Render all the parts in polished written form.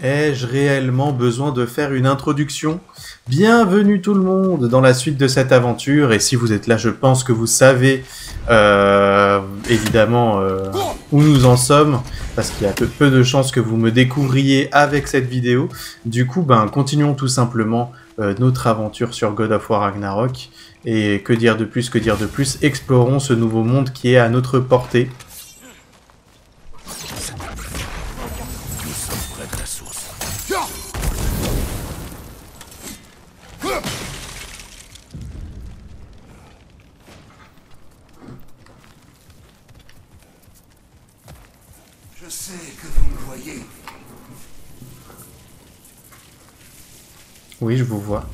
Ai-je réellement besoin de faire une introduction? Bienvenue tout le monde dans la suite de cette aventure, et si vous êtes là, je pense que vous savez évidemment où nous en sommes, parce qu'il y a peu de chances que vous me découvriez avec cette vidéo. Du coup, continuons tout simplement notre aventure sur God of War Ragnarok, et que dire de plus, explorons ce nouveau monde qui est à notre portée. Je sais que vous me voyez. Oui, je vous vois.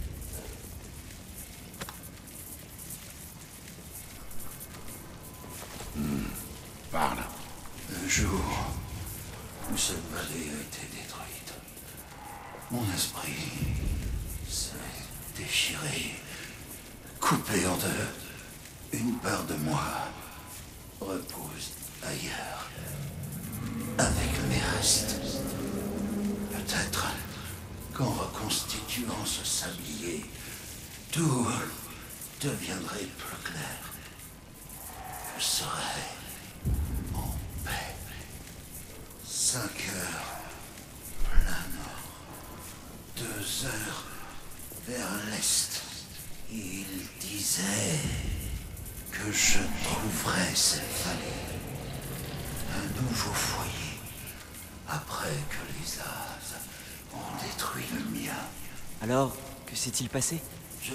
Parle. Un jour, une seule vallée a été détruite. Mon esprit s'est déchiré, coupé en deux. Une part de moi repose ailleurs, avec mes restes. Peut-être qu'en reconstituant ce sablier, tout deviendrait plus clair. Je serai en paix. 5 heures, plein nord. 2 heures vers l'est. Il disait que je trouverais cette vallée. Un nouveau foyer. Après que les As ont détruit le mien. Alors, que s'est-il passé? Je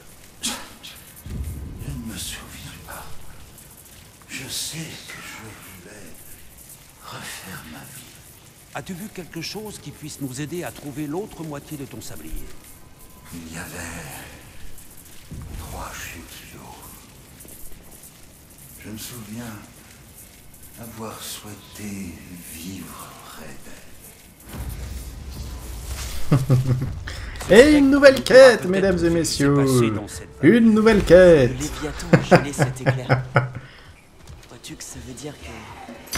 ne me souviens pas. Je sais que je voulais refaire ma vie. As-tu vu quelque chose qui puisse nous aider à trouver l'autre moitié de ton sablier? Il y avait 3 chutes d'eau. Je me souviens avoir souhaité vivre près d'elle. Et une nouvelle quête, mesdames et messieurs. Une nouvelle quête. Le Léviathan a gelé cet éclair. Crois-tu que ça veut dire que...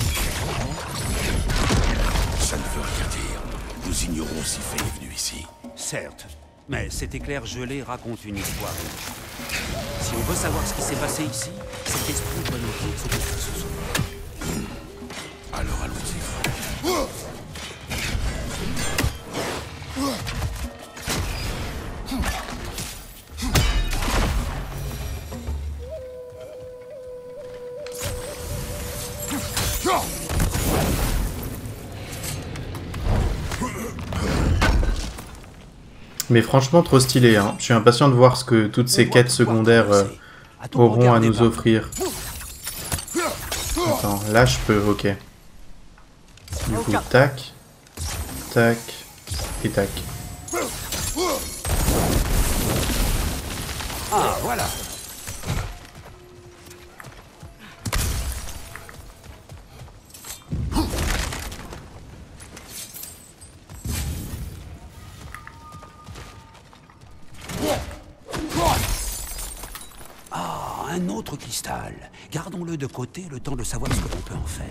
Ça ne veut rien dire. Nous ignorons si Faye est venu ici. Certes, mais cet éclair gelé raconte une histoire. Si on veut savoir ce qui s'est passé ici, cet esprit doit nous dire ce que ça se souvient. Alors allons-y. Mais franchement, trop stylé, hein. Je suis impatient de voir ce que toutes ces quêtes secondaires auront à nous offrir. Attends, là je peux, ok. Du coup, tac, tac, et tac. Ah, voilà. Ah, un autre cristal. Gardons-le de côté le temps de savoir ce que l'on peut en faire.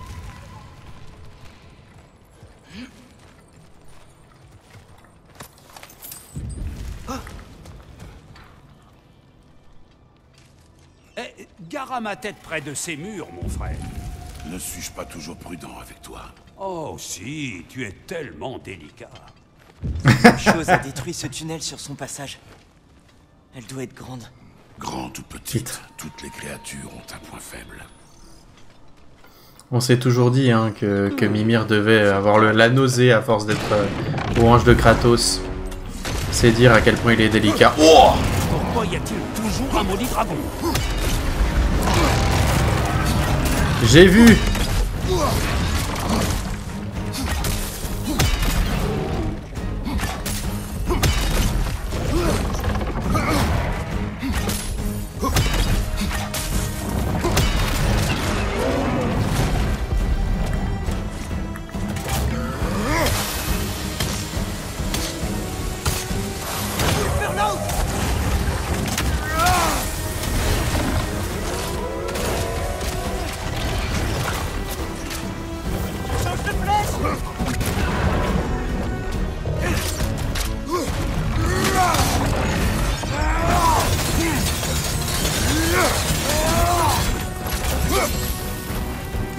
Eh, gare à ma tête près de ces murs, mon frère. Ne suis-je pas toujours prudent avec toi? Oh si, tu es tellement délicat. Une chose a détruit ce tunnel sur son passage. Elle doit être grande. Grande ou petite, toutes les créatures ont un point faible. On s'est toujours dit hein, que Mimir devait avoir la nausée à force d'être aux hanches de Kratos. C'est dire à quel point il est délicat. Oh! Pourquoi y a-t-il toujours un maudit dragon? J'ai vu!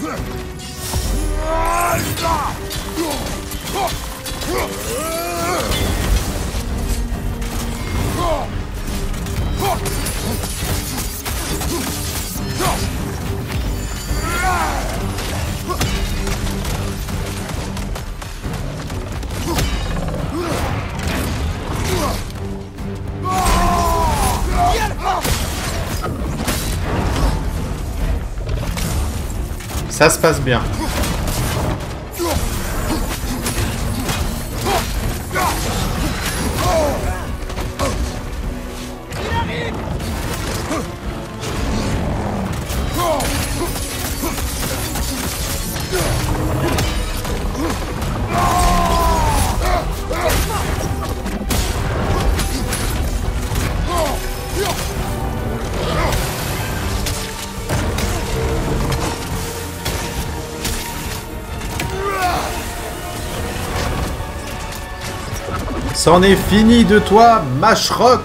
Ça se passe bien. C'en est fini de toi, Mashrock!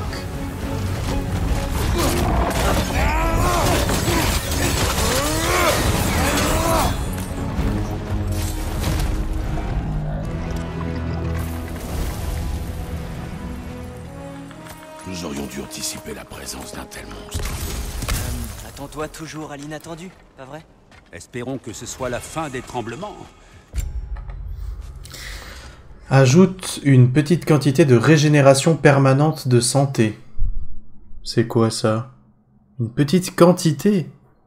Nous aurions dû anticiper la présence d'un tel monstre. Attends-toi toujours à l'inattendu, pas vrai? Espérons que ce soit la fin des tremblements. Ajoute une petite quantité de régénération permanente de santé. C'est quoi ça? Une petite quantité?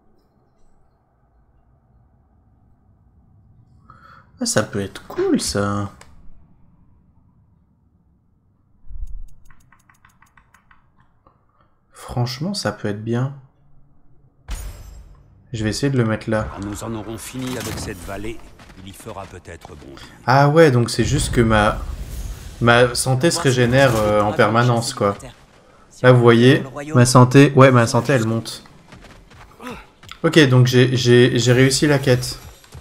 Ah, ça peut être cool ça. Franchement, ça peut être bien. Je vais essayer de le mettre là. Quand nous en aurons fini avec cette vallée, il y fera peut-être bon. Ah ouais, donc c'est juste que ma santé se régénère en permanence, quoi. Là, vous voyez, ma santé... Ouais, ma santé, elle monte. Ok, donc j'ai réussi la quête.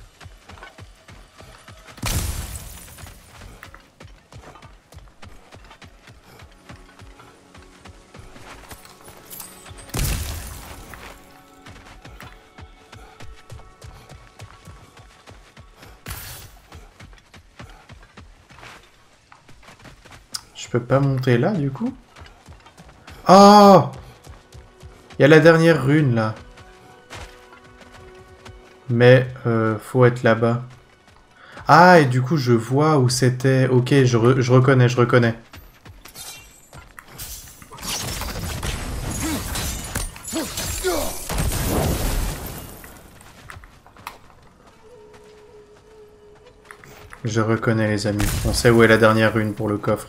Je peux pas monter là, du coup? Oh! Il y a la dernière rune, là. Mais, faut être là-bas. Ah, et du coup, je vois où c'était. Ok, je reconnais, je reconnais. Je reconnais, les amis. On sait où est la dernière rune pour le coffre.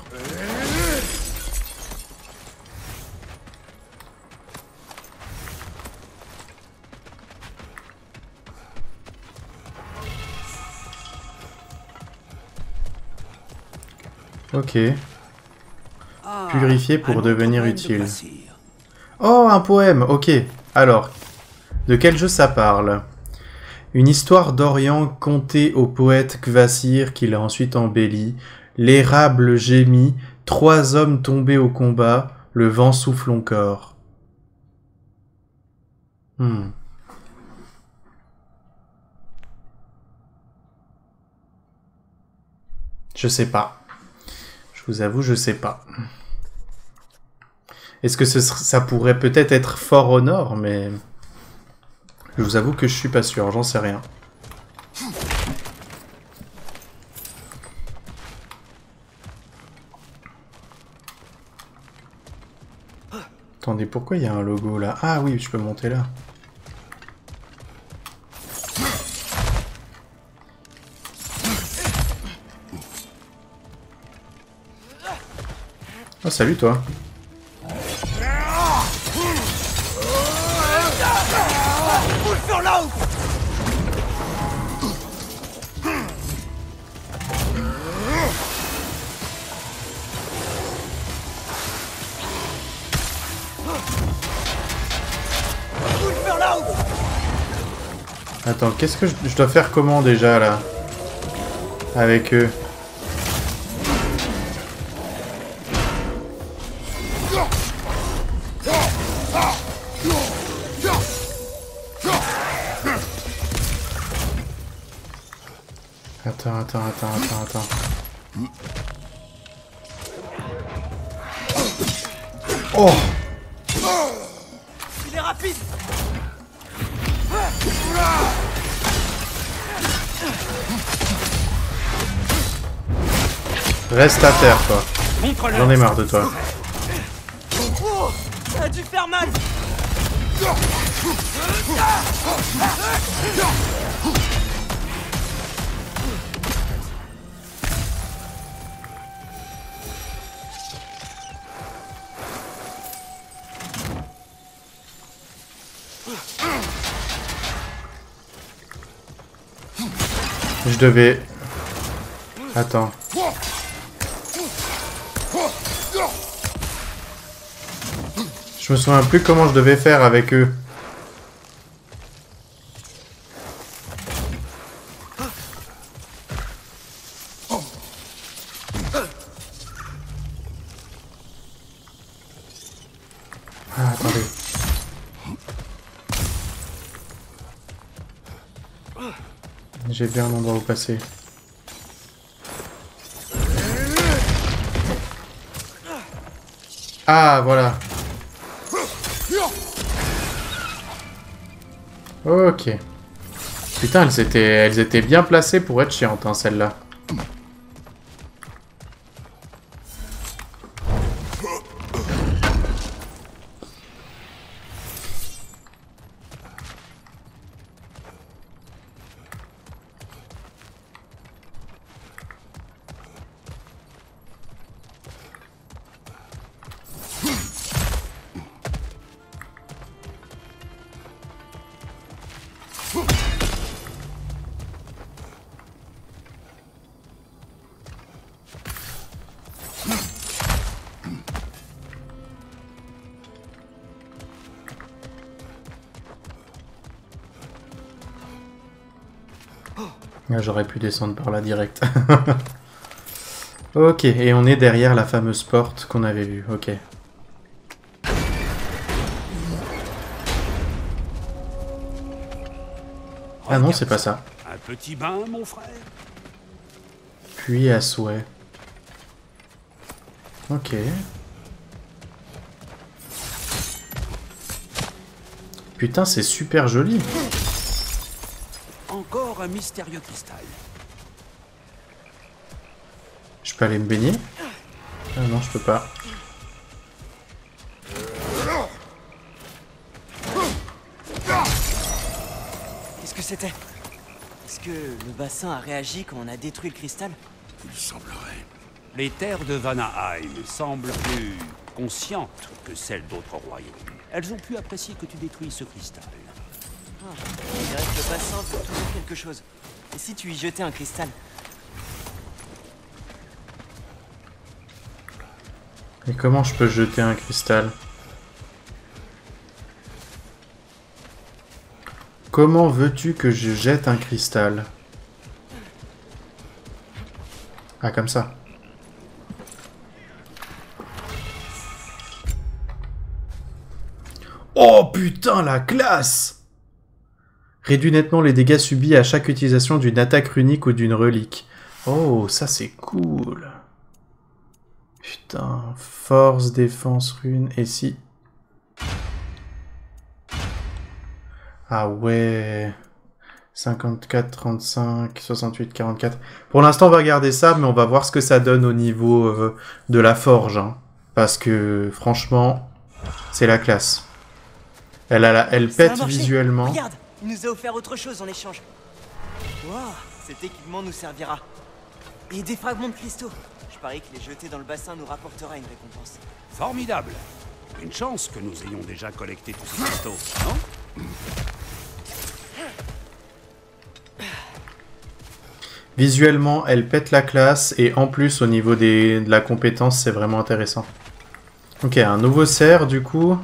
Ok. Purifier pour devenir utile. Oh, un poème. Ok. Alors, de quel jeu ça parle? Une histoire d'Orient contée au poète Kvasir qui l'a ensuite embellie. L'érable gémit, 3 hommes tombés au combat, le vent souffle encore. Je sais pas. Je vous avoue, je sais pas. Est-ce que ça pourrait peut-être être For Honor, mais... Je vous avoue que je suis pas sûr, j'en sais rien. Attendez, pourquoi il y a un logo là? Ah oui, je peux monter là. Oh, salut toi. Attends, qu'est-ce que je dois faire comment déjà là? Avec eux. Attends. Oh! Il est rapide. Reste à terre, toi. J'en ai marre de toi. Oh, ça a dû faire mal. Je devais... Attends. Je me souviens plus comment je devais faire avec eux. Ah, attendez. J'ai bien un endroit où passer. Ah, voilà. Ok. Putain, elles étaient bien placées pour être chiantes, hein, celles-là. Ah, j'aurais pu descendre par là direct. Ok, et on est derrière la fameuse porte qu'on avait vue. Ok. Ah non, c'est pas ça. Un petit bain, mon frère. Puis à souhait. Ok. Putain, c'est super joli. Encore un mystérieux cristal. Je peux aller me baigner? Ah non, je peux pas. Qu'est-ce que c'était? Est-ce que le bassin a réagi quand on a détruit le cristal? Il semblerait. Les terres de Vanaheim semblent plus conscientes que celles d'autres royaumes. Elles ont pu apprécier que tu détruises ce cristal. Ah, on dirait que le bassin veut toujours quelque chose. Et si tu y jetais un cristal? Et comment je peux jeter un cristal? Comment veux-tu que je jette un cristal? Ah, comme ça. Oh putain, la classe! Réduit nettement les dégâts subis à chaque utilisation d'une attaque runique ou d'une relique. Oh, ça c'est cool. Putain, force, défense, rune, et si... Ah ouais... 54, 35, 68, 44... Pour l'instant, on va garder ça, mais on va voir ce que ça donne au niveau de la forge. Hein. Parce que, franchement, c'est la classe. Elle Ça a pète marché. visuellement. Regarde, il nous a offert autre chose en échange. Waouh, cet équipement nous servira. Et des fragments de cristaux. Je parie que les jeter dans le bassin nous rapportera une récompense. Formidable. Une chance que nous ayons déjà collecté tous ces cristaux, non? Visuellement, elle pète la classe, et en plus, au niveau de la compétence, c'est vraiment intéressant. Ok, un nouveau cerf, du coup.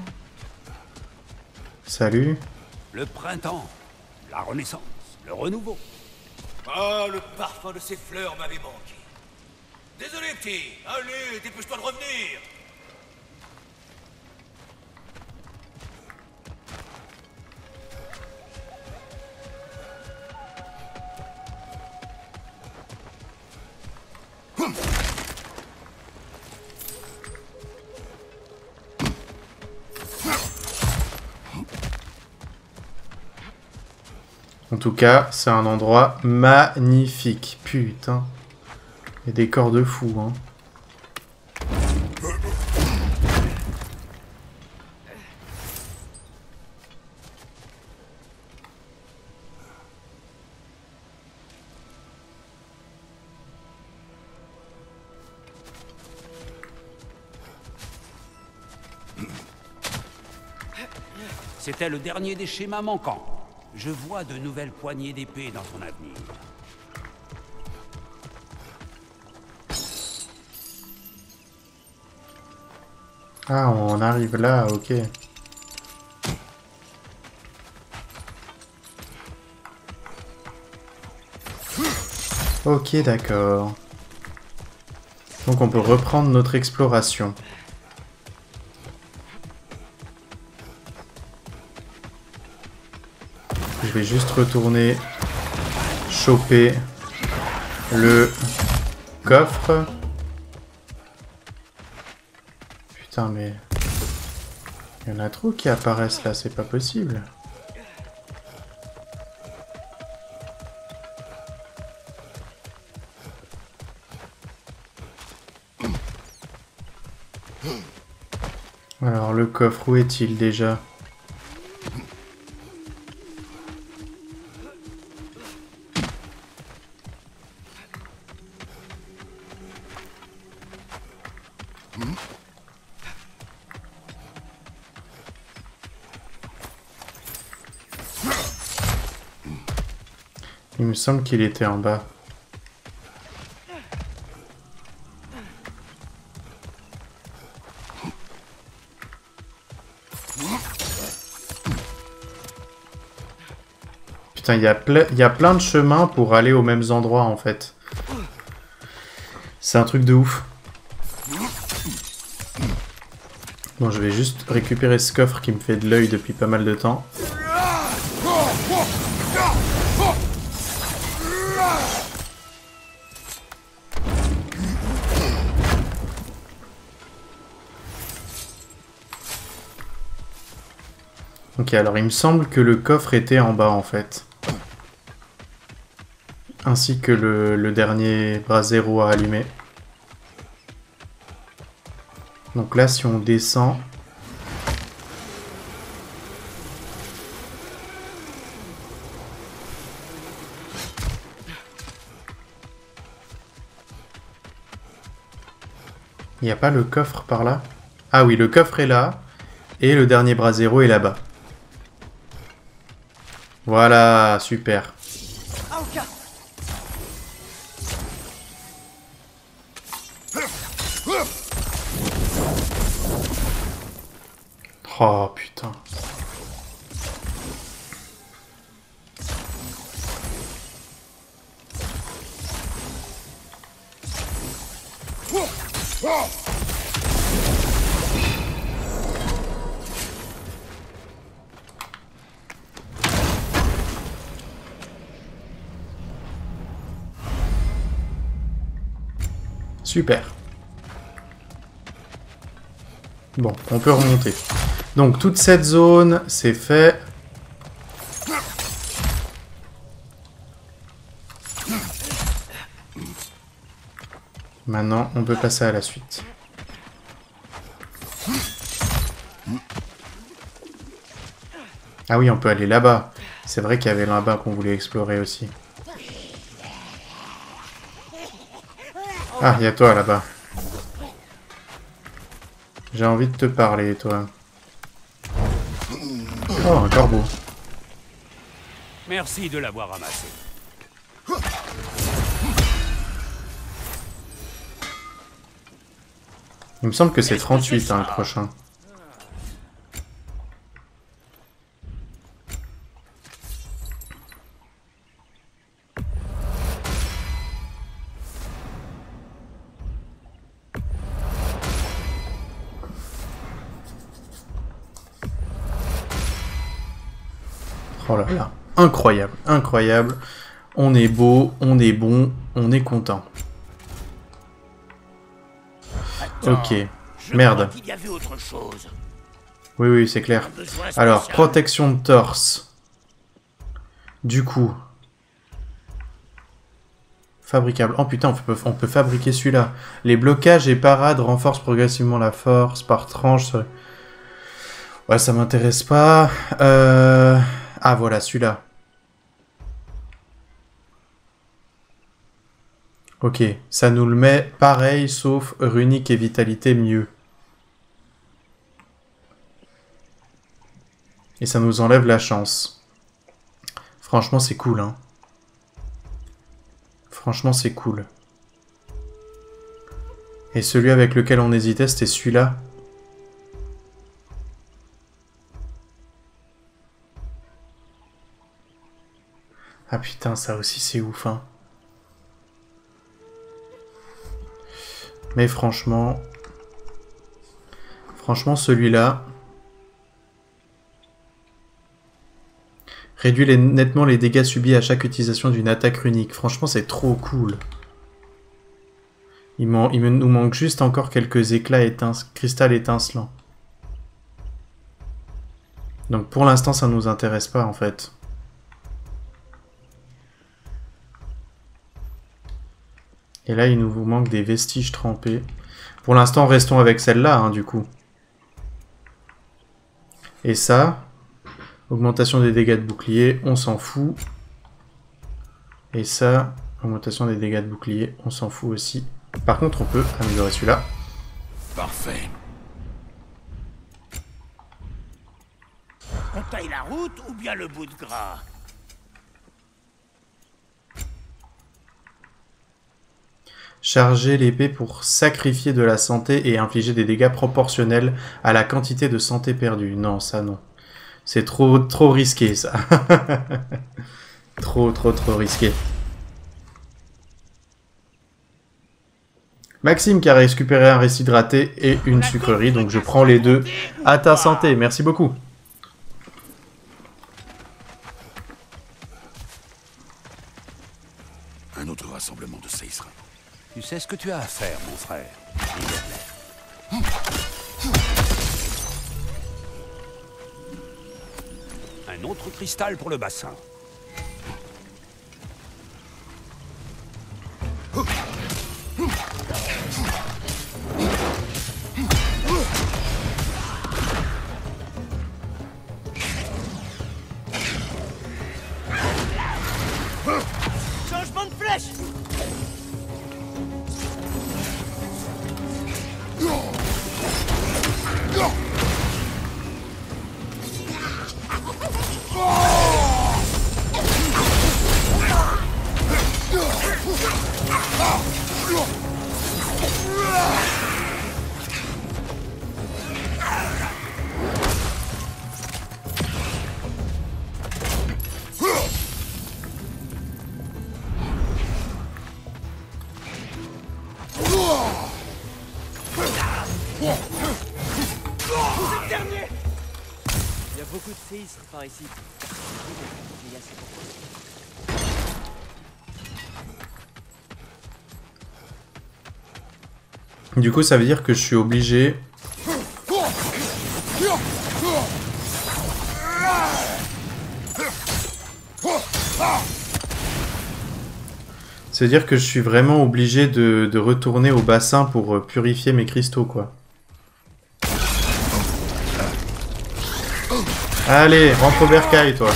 Salut. Le printemps, la renaissance, le renouveau. Ah, le parfum de ces fleurs m'avait manqué. Désolé, petit. Allez, dépêche-toi de revenir. tout cas, c'est un endroit magnifique. Putain. Des décors de fou, hein. C'était le dernier des schémas manquants. Je vois de nouvelles poignées d'épée dans ton avenir. Ah, on arrive là, ok. Ok, d'accord. Donc on peut reprendre notre exploration. Je vais juste retourner choper le coffre. Putain, mais... il y en a trop qui apparaissent là, c'est pas possible. Alors, le coffre, où est-il déjà ? Il me semble qu'il était en bas. Putain, il y a plein de chemins pour aller aux mêmes endroits en fait. C'est un truc de ouf. Bon, je vais juste récupérer ce coffre qui me fait de l'œil depuis pas mal de temps. Ok, alors il me semble que le coffre était en bas en fait. Ainsi que le dernier brasero à allumer. Donc là, si on descend... il n'y a pas le coffre par là? Ah oui, le coffre est là. Et le dernier brasero est là-bas. Voilà, super. Oh putain. Super. Bon, on peut remonter. Donc toute cette zone, c'est fait. Maintenant, on peut passer à la suite. Ah oui, on peut aller là-bas. C'est vrai qu'il y avait là-bas qu'on voulait explorer aussi. Ah, il y a toi là-bas. J'ai envie de te parler, toi. Oh, un corbeau. Merci de l'avoir ramassé. Il me semble que c'est 38, hein, le prochain. Oh là là, incroyable, incroyable. On est beau, on est bon, on est content. Ok, merde. Oui, oui, c'est clair. Alors, protection de torse. Du coup... Fabricable. Oh putain, on peut fabriquer celui-là. Les blocages et parades renforcent progressivement la force par tranche. Ouais, ça m'intéresse pas. Ah, voilà, celui-là. Ok, ça nous le met pareil, sauf runique et vitalité mieux. Et ça nous enlève la chance. Franchement, c'est cool, hein. Franchement, c'est cool. Et celui avec lequel on hésitait, c'était celui-là. Ah putain, ça aussi, c'est ouf, hein. Mais franchement... Franchement, celui-là... Réduit nettement les dégâts subis à chaque utilisation d'une attaque runique. Franchement, c'est trop cool. Nous manque juste encore quelques éclats cristal étincelant. Donc pour l'instant, ça nous intéresse pas, en fait. Et là, il nous vous manque des vestiges trempés. Pour l'instant, restons avec celle-là, hein, du coup. Et ça... Augmentation des dégâts de bouclier, on s'en fout. Et ça, augmentation des dégâts de bouclier, on s'en fout aussi. Par contre, on peut améliorer celui-là. Parfait. On taille la route ou bien le bout de gras? Charger l'épée pour sacrifier de la santé et infliger des dégâts proportionnels à la quantité de santé perdue. Non, ça non. C'est trop risqué, ça. trop risqué. Maxime qui a récupéré un récit hydraté et une sucrerie, donc je prends les deux. À ta santé, merci beaucoup. Un autre rassemblement de Seisra. Tu sais ce que tu as à faire, mon frère. Un autre cristal pour le bassin. Changement de flèche. Beaucoup de séismes par ici. Du coup, ça veut dire que je suis obligé... Ça veut dire que je suis vraiment obligé de retourner au bassin pour purifier mes cristaux, quoi. Allez, rentre au bercail, toi.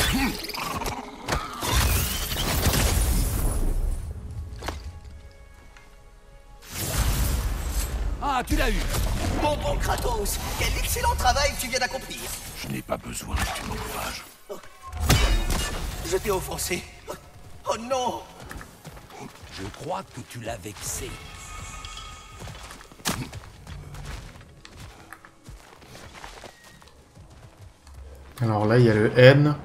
Ah, tu l'as eu. Mon bon Kratos, quel excellent travail tu viens d'accomplir. Je n'ai pas besoin que tu m'encourages. Je t'ai offensé. Oh non. Je crois que tu l'as vexé. Alors là, il y a le N.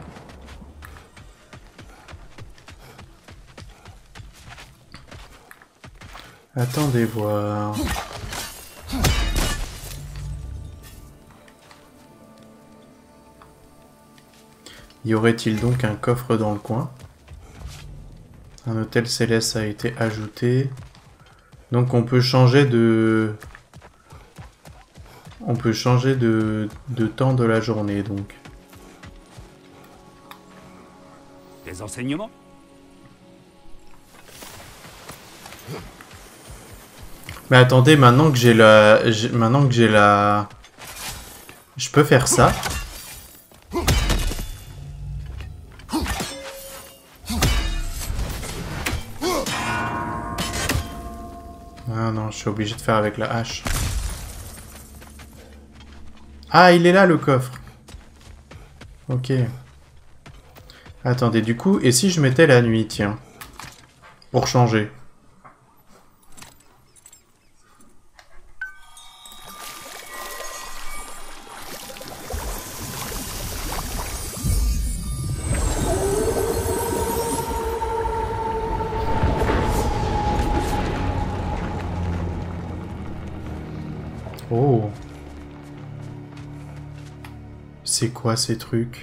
Attendez voir. Y aurait-il donc un coffre dans le coin? Un hôtel céleste a été ajouté. Donc on peut changer de... On peut changer de temps de la journée, donc. Des enseignements? Mais attendez, maintenant que j'ai la... Maintenant que j'ai la... Je peux faire ça? Ah non, je suis obligé de faire avec la hache. Ah, il est là, le coffre. Ok. Attendez, du coup, et si je mettais la nuit, tiens? Pour changer. Oh. C'est quoi ces trucs?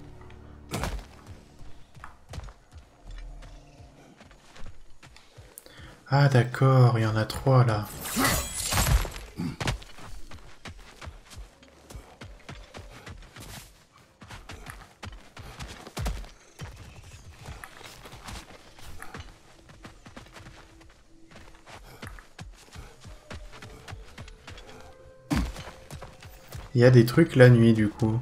Ah d'accord, il y en a 3 là. Il y a des trucs la nuit du coup.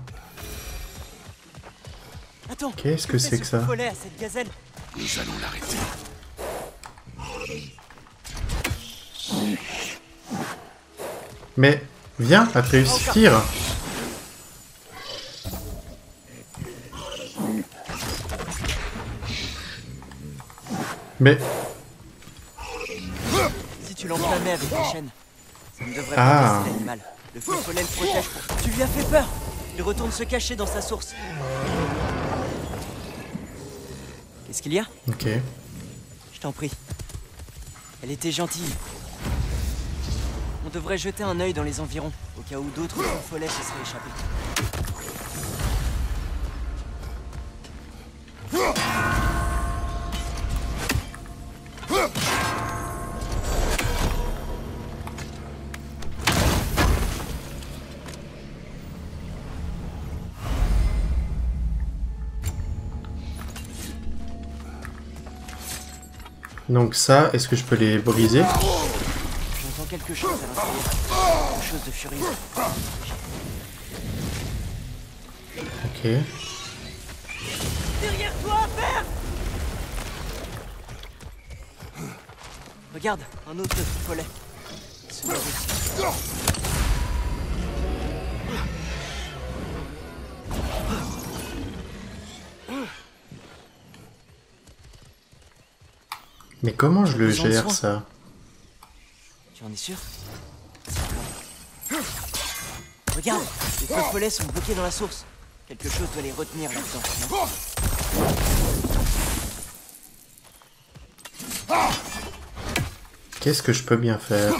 Attends, Qu'est-ce que c'est que ça? Follet à cette gazelle. Nous allons l'arrêter. Mais viens, Atreus, tire. Mais Si tu l'enflammais avec des chaînes, ça ne devrait Ah. pas blesser l'animal. Le feu follet le protège. Tu lui as fait peur. Il retourne se cacher dans sa source. Qu'est-ce qu'il y a? ok. Je t'en prie. Elle était gentille. On devrait jeter un œil dans les environs, au cas où d'autres feux follets se seraient échappés. Donc ça, est-ce que je peux les briser? J'entends quelque chose à l'intérieur. Quelque chose de furieux. Ok. Derrière toi, père! Regarde, un autre feu follet. Celui aussi. Mais comment je le Besoin de gère soin. ça? Tu en es sûr? Regarde, les feux follets sont bloqués dans la source. Quelque chose doit les retenir là-dedans, non? Qu'est-ce que je peux bien faire?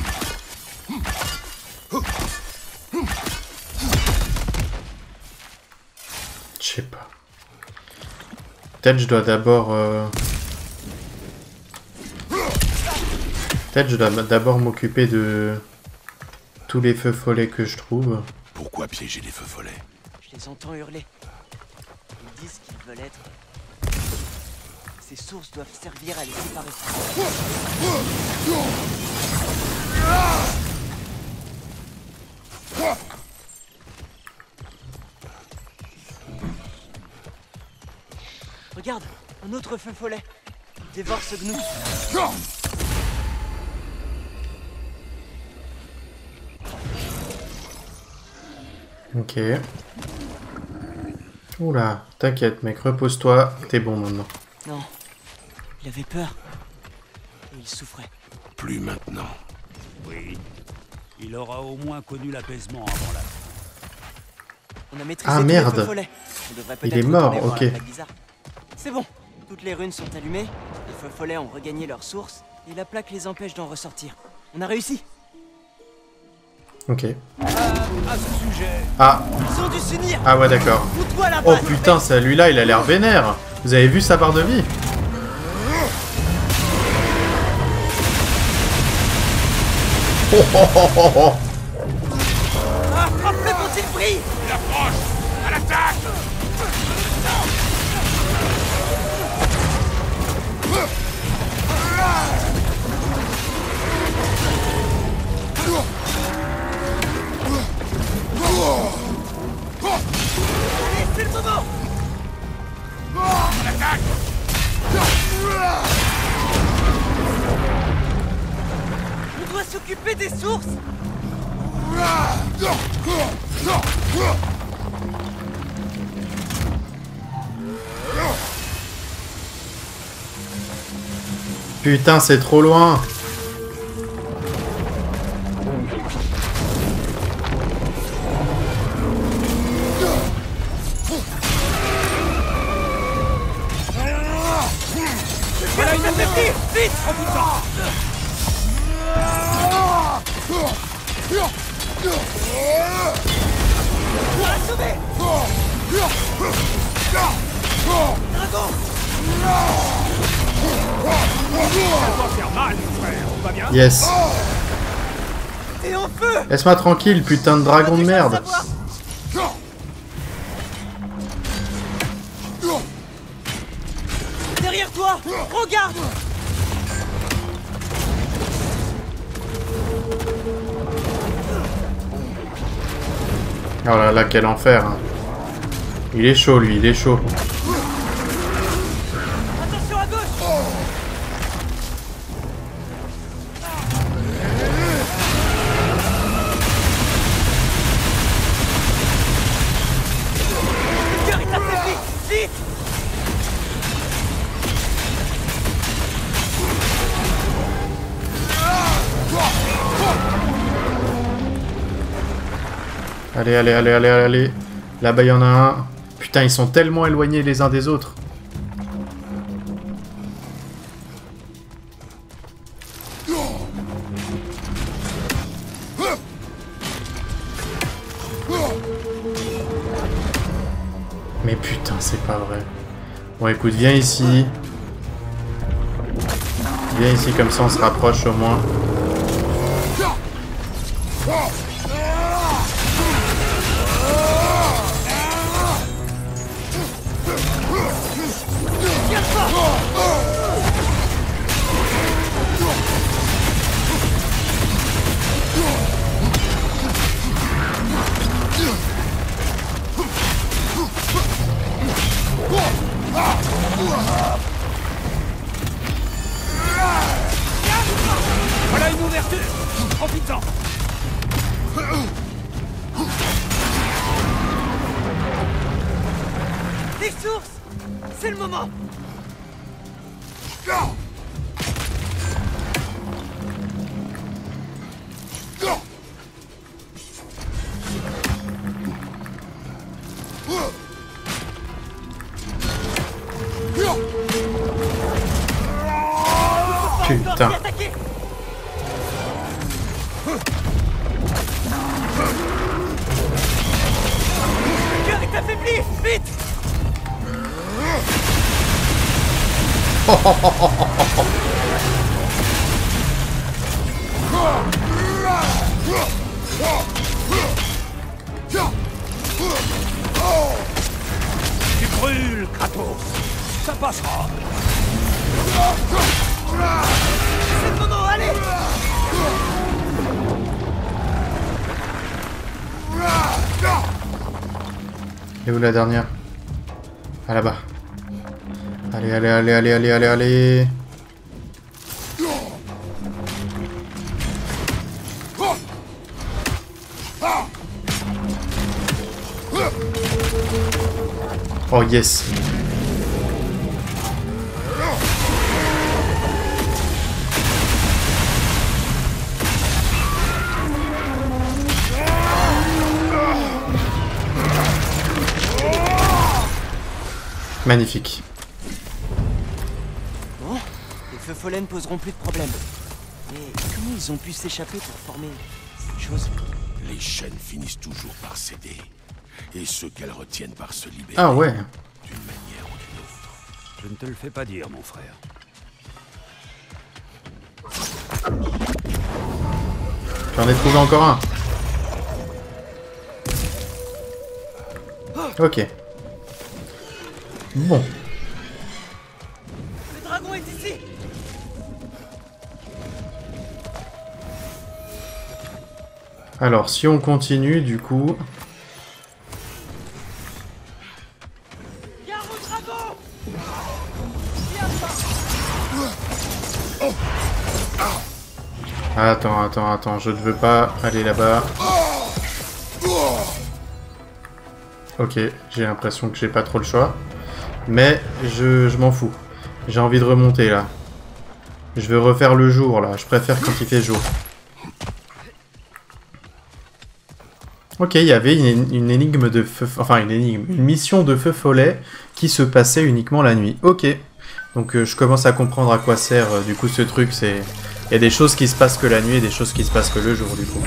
Je sais pas. Peut-être je dois d'abord... Peut-être je dois d'abord m'occuper de tous les feux follets que je trouve. Pourquoi piéger les feux follets? Je les entends hurler. Ils disent qu'ils veulent être. Ces sources doivent servir à les séparer. Regarde, un autre feu follet. Il dévore ce gnou. Ok. Oula, t'inquiète mec, repose-toi, t'es bon maintenant. Non, il avait peur. Et il souffrait. Plus maintenant. Oui. Il aura au moins connu l'apaisement avant la... On a maîtrisé Ah, tous merde. les feux follets. On devrait Il peut-être est mort, retourner voir ok. la plaque bizarre. C'est bon. Toutes les runes sont allumées, les feux follets ont regagné leur source, et la plaque les empêche d'en ressortir. On a réussi. Ok. À ce sujet, Ah, Ils ont dû s'unir. ah ouais d'accord. Fous-toi la Oh base. putain, celui-là il a l'air vénère. Vous avez vu sa barre de vie? Oh, oh, oh, oh, oh. Ah, frappe-le quand il brille. s'échapper des sources? Putain, c'est trop loin. Voilà une affaiblie! Vite! On l'a sauvé! Dragon! Yes. T'es en feu! Laisse-moi tranquille, putain de dragon de merde. Derrière toi! Regarde! Oh là là, quel enfer. Hein. Il est chaud, lui, il est chaud. Attention à gauche! Le cœur est affaibli! Vite! Allez, allez, allez, allez, allez. Là-bas, il y en a un. Putain, ils sont tellement éloignés les uns des autres. Mais putain, c'est pas vrai. Bon, écoute, viens ici. Viens ici, comme ça, on se rapproche au moins. Voilà une ouverture. Profite-en. Les sources! C'est le moment! Putain. Le cœur est affaibli! Vite! Tu brûles, Kratos. Ça passera. C'est le moment, allez! Et où la dernière? Ah, là-bas. Allez, allez, allez, allez, allez, allez, allez. Oh yes. Magnifique. Bon, les feux folles poseront plus de problème. Mais comment ils ont pu s'échapper pour former cette chose? Les chaînes finissent toujours par céder. Et ceux qu'elles retiennent par se libérer. Ah ouais. D'une manière ou d'une autre. Je ne te le fais pas dire, mon frère. J'en ai trouvé encore un. Ok. Bon. Le dragon est ici! Alors, si on continue, du coup... Garde au dragon! Attends, je ne veux pas aller là-bas. Ok, j'ai l'impression que j'ai pas trop le choix. Mais je m'en fous. J'ai envie de remonter là. Je veux refaire le jour là, je préfère quand il fait jour. Ok, il y avait une énigme de feu... Enfin une énigme, une mission de feu follet qui se passait uniquement la nuit. Ok, donc je commence à comprendre à quoi sert du coup ce truc. C'est il y a des choses qui se passent que la nuit et des choses qui se passent que le jour du coup.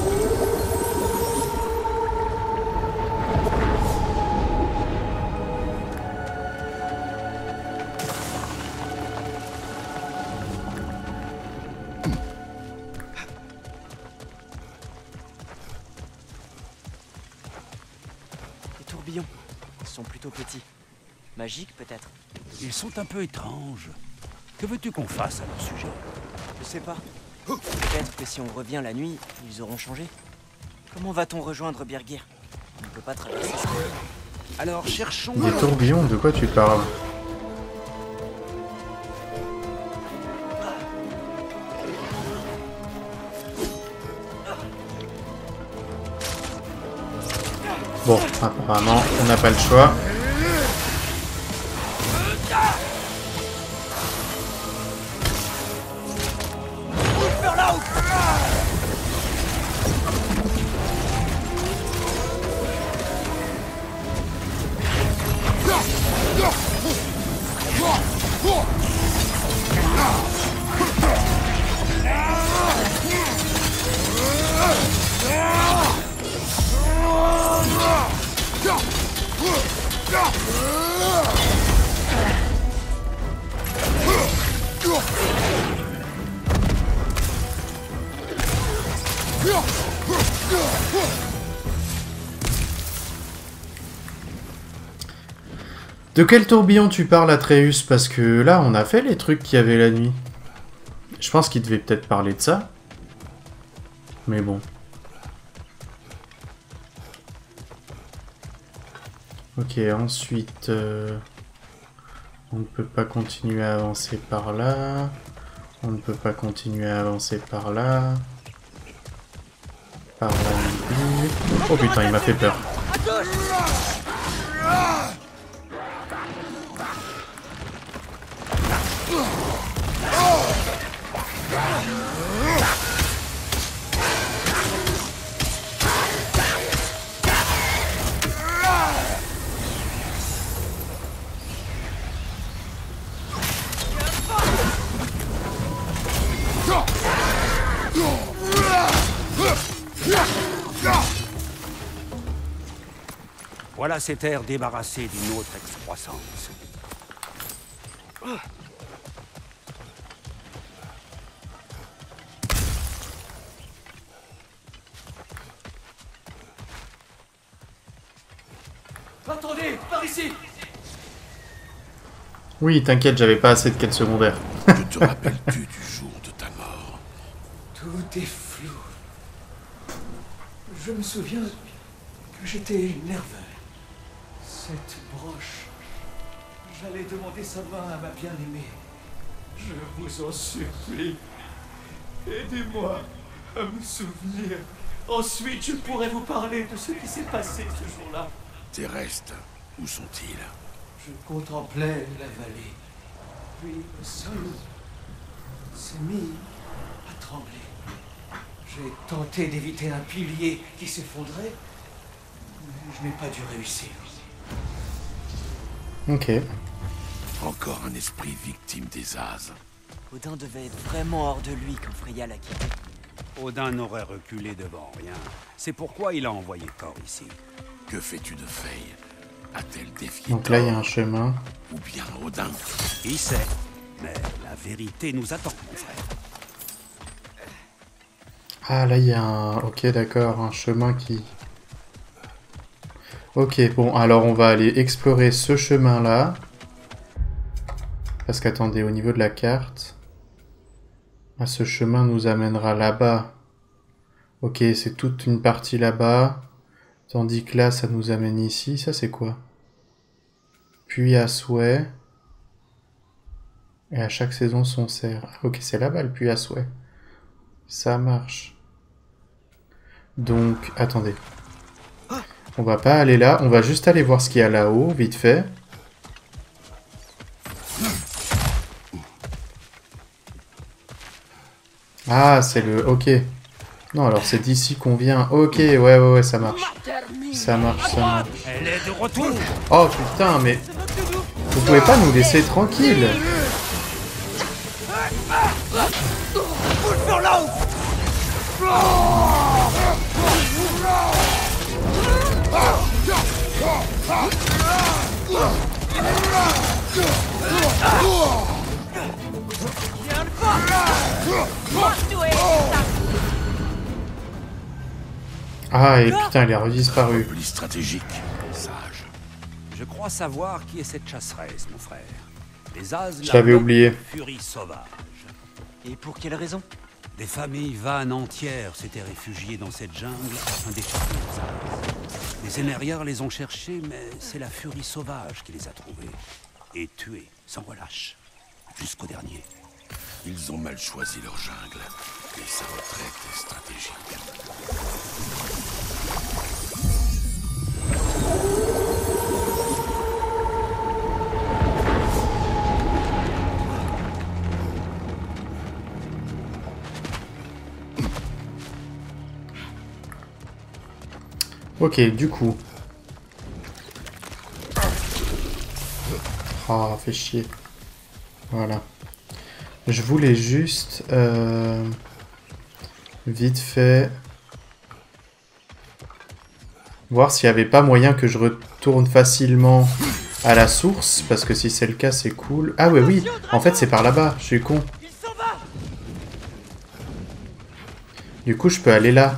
Magique, peut-être? Ils sont un peu étranges. Que veux-tu qu'on fasse à leur sujet? Je sais pas. Peut-être que si on revient la nuit, ils auront changé. Comment va-t-on rejoindre Birgir? On ne peut pas traverser ça. Alors cherchons... Des tourbillons, de quoi tu parles? Bon, apparemment, on n'a pas le choix. De quel tourbillon tu parles, Atreus? Parce que là, on a fait les trucs qu'il y avait la nuit. Je pense qu'il devait peut-être parler de ça. Mais bon. Ok, ensuite... on ne peut pas continuer à avancer par là. On ne peut pas continuer à avancer par là. Par là non plus. Oh putain, il m'a fait peur. Voilà ces terres débarrassées d'une autre excroissance. Attendez, par ici! Oui, t'inquiète, j'avais pas assez de quêtes secondaires. Que te rappelles-tu du jour de ta mort? Tout est flou. Je me souviens que j'étais nerveux. Cette broche, j'allais demander sa main à ma bien-aimée. Je vous en supplie, aidez-moi à me souvenir. Ensuite, je pourrai vous parler de ce qui s'est passé ce jour-là. Tes restes, où sont-ils? Je contemplais la vallée, puis le sol s'est mis à trembler. J'ai tenté d'éviter un pilier qui s'effondrait, mais je n'ai pas dû réussir. Ok. Encore un esprit victime des As. Odin devait être vraiment hors de lui quand Freya l'a quitté. Odin n'aurait reculé devant rien. C'est pourquoi il a envoyé Thor ici. Que fais-tu de Faye? A-t-elle défié Donc là, il y a Thor? un chemin. Ou bien Odin? Qui sait? Mais la vérité nous attend, mon frère. Ah, là, il y a un... Ok, d'accord, un chemin qui... Ok, bon, alors on va aller explorer ce chemin-là. Parce qu'attendez, au niveau de la carte... Ah, ce chemin nous amènera là-bas. Ok, c'est toute une partie là-bas. Tandis que là, ça nous amène ici. Ça, c'est quoi? Puis à souhait. Et à chaque saison, son cerf. Ah, ok, c'est là-bas, le puits à souhait. Ça marche. Donc, attendez. On va pas aller là, on va juste aller voir ce qu'il y a là-haut, vite fait. Ah, c'est le... Ok. Non, alors c'est d'ici qu'on vient. Ok, ouais, ça marche. Ça marche. Elle est de retour. Oh putain, mais... Vous pouvez pas nous laisser tranquille. Ah, et putain, il est redisparu. Plus stratégique, sage. Je crois savoir qui est cette chasseresse, mon frère. Les As Je l'avais oublié. Furie sauvage. Et pour quelle raison? Des familles vannes entières s'étaient réfugiées dans cette jungle afin d'échapper aux As. Les Énériens les ont cherchés, mais c'est la Furie sauvage qui les a trouvés. Et tués, sans relâche. Jusqu'au dernier. Ils ont mal choisi leur jungle. Et sa retraite est stratégique. Ok, du coup. Ah, fait chier. Voilà. Je voulais juste... vite fait... voir s'il n'y avait pas moyen que je retourne facilement à la source. Parce que si c'est le cas, c'est cool. Ah ouais, oui. En fait, c'est par là-bas. Je suis con. Du coup, je peux aller là.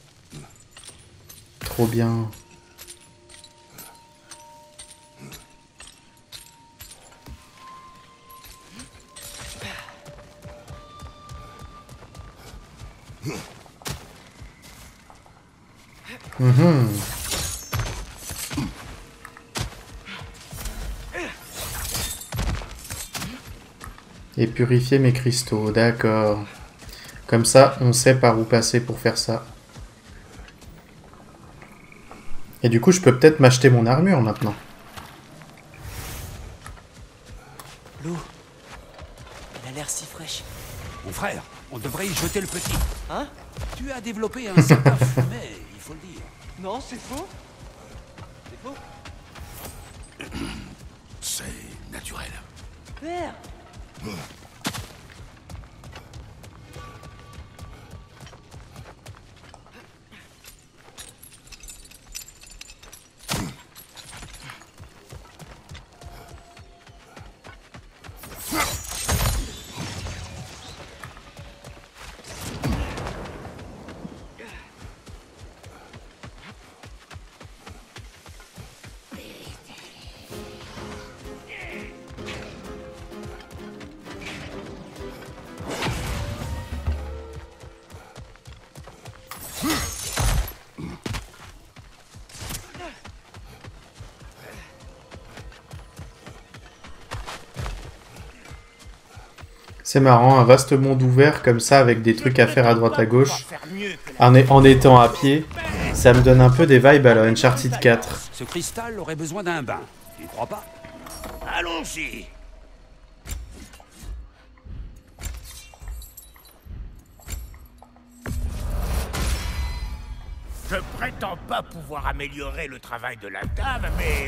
Trop bien. Et purifier mes cristaux, d'accord. Comme ça, on sait par où passer pour faire ça. Et du coup, je peux peut-être m'acheter mon armure maintenant. L'eau. Elle a l'air si fraîche. Mon frère, on devrait y jeter le petit. Hein? Tu as développé un certain fumet, il faut le dire. Non, c'est faux. C'est faux. C'est naturel. Père! C'est marrant, un vaste monde ouvert comme ça avec des trucs à faire à droite à gauche. En étant à pied, ça me donne un peu des vibes à la Uncharted 4. Ce cristal aurait besoin d'un bain. Tu ne crois pas? Allons-y. Je prétends pas pouvoir améliorer le travail de la dame, mais...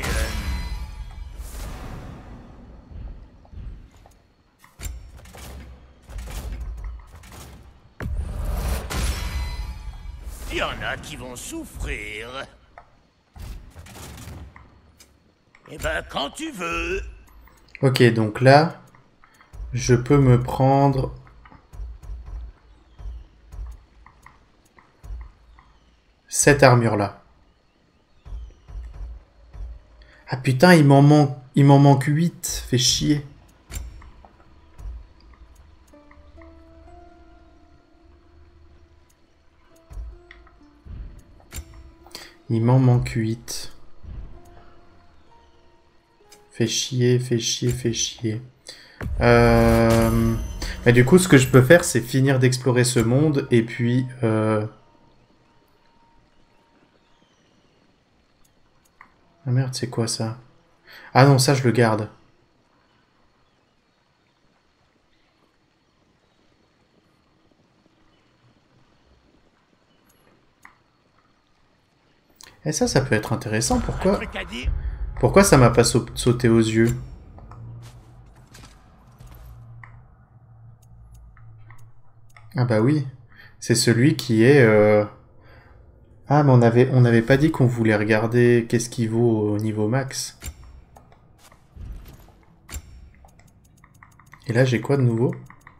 Il y en a qui vont souffrir. Eh ben, quand tu veux. Ok, donc là, je peux me prendre... cette armure-là. Ah putain, il m'en manque 8. Fait chier. Il m'en manque 8. Fait chier, fait chier, fait chier. Et du coup, ce que je peux faire, c'est finir d'explorer ce monde, et puis... Ah merde, c'est quoi ça? Ah non, ça je le garde. Et ça peut être intéressant. Pourquoi ça m'a pas sauté aux yeux? Ah bah oui. C'est celui qui est... Ah, mais on avait pas dit qu'on voulait regarder qu'est-ce qui vaut au niveau max. Et là, j'ai quoi de nouveau?